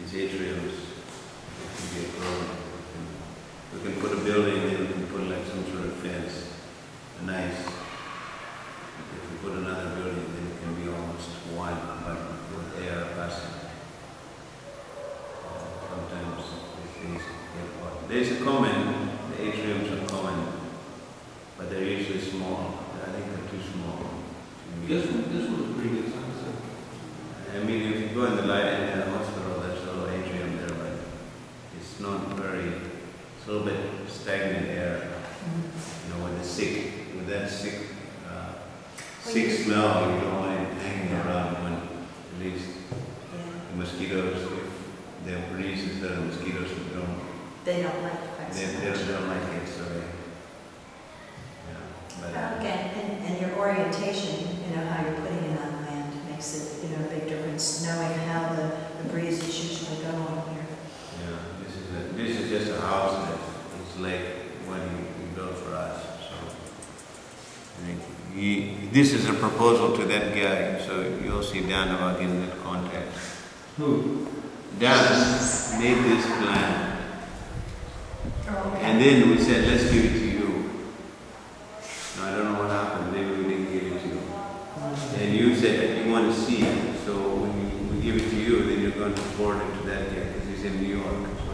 these atriums can get grown. We can put a building in, we can put like some sort of fence, nice. If we put another building, then it can be almost one, but with air passing. Sometimes things get hot. There's a common, the atriums are common, but they're usually small. I think they're too small. This was pretty good size. I mean, if you go in the hospital, there's a little atrium there, but it's not very, it's a little bit stagnant air. You know, with the with that sick smell, you don't want it hanging around when at least the mosquitoes, if there are breezes, there are mosquitoes who don't. They don't like They don't like it, so but, again, and your orientation, how you're putting it on land makes it, a big difference, knowing how the breezes usually go on here. Yeah, this is just a house that is like what he built for us. So this is a proposal to that guy, so you'll see Dan about getting that contact. Who? Dan made this plan. Oh, okay. And then we said, let's give it to you. Now, I don't know what happened, maybe we didn't give it to you. And you said that you want to see it, so when we give it to you, then you're going to forward it to that guy, because he's in New York.